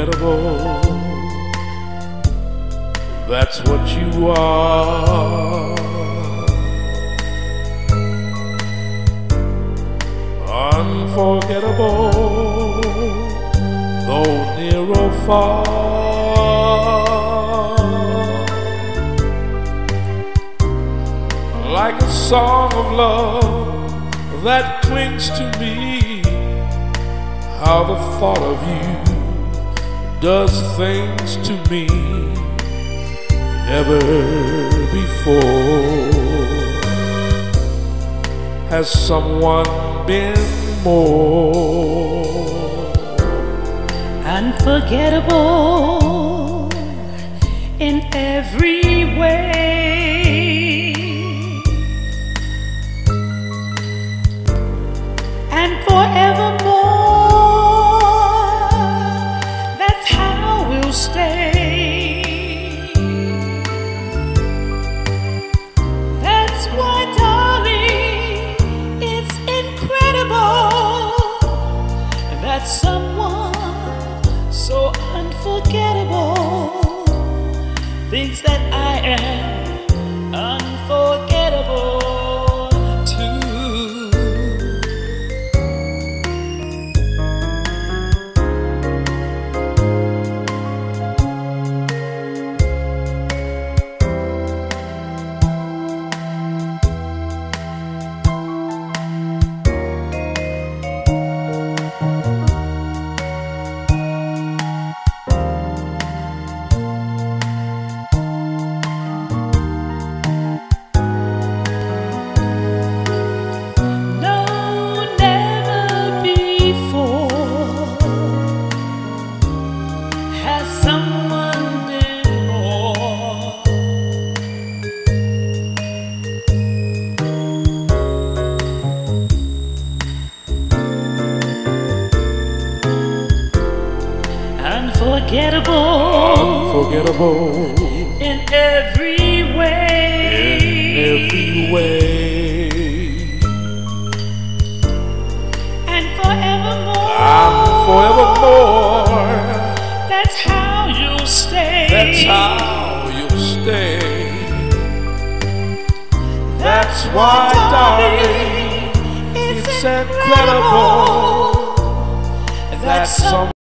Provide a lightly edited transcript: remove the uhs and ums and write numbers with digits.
unforgettable. That's what you are. Unforgettable, though near or far. Like a song of love that clings to me. How the thought of you does things to me never before. Has someone been more unforgettable in every way, and forevermore, that's how we'll stay. That's why, darling, it's incredible that someone so unforgettable thinks that I am unforgettable too. Unforgettable in every way, and forevermore, that's how you'll stay. That's how you'll stay. That's why, darling, it's incredible that some